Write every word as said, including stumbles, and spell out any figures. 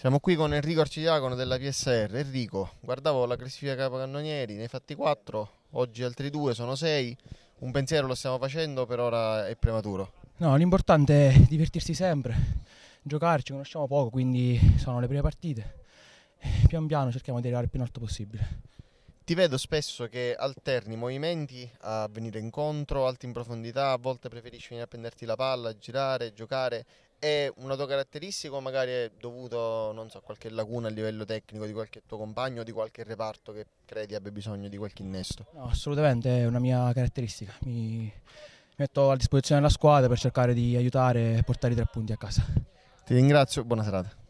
Siamo qui con Enrico Arcidiacono della P S R. Enrico, guardavo la classifica capocannonieri, ne hai fatti quattro, oggi altri due, sono sei. Un pensiero lo stiamo facendo, per ora è prematuro. No, l'importante è divertirsi sempre, giocarci, conosciamo poco, quindi sono le prime partite. Pian piano cerchiamo di arrivare il più in alto possibile. Ti vedo spesso che alterni movimenti a venire incontro, alti in profondità, a volte preferisci venire a prenderti la palla, girare, giocare. È una tua caratteristica o magari è dovuto, non so, a qualche lacuna a livello tecnico di qualche tuo compagno o di qualche reparto che credi abbia bisogno di qualche innesto? No, assolutamente è una mia caratteristica. Mi metto a disposizione della squadra per cercare di aiutare e portare i tre punti a casa. Ti ringrazio, buona serata.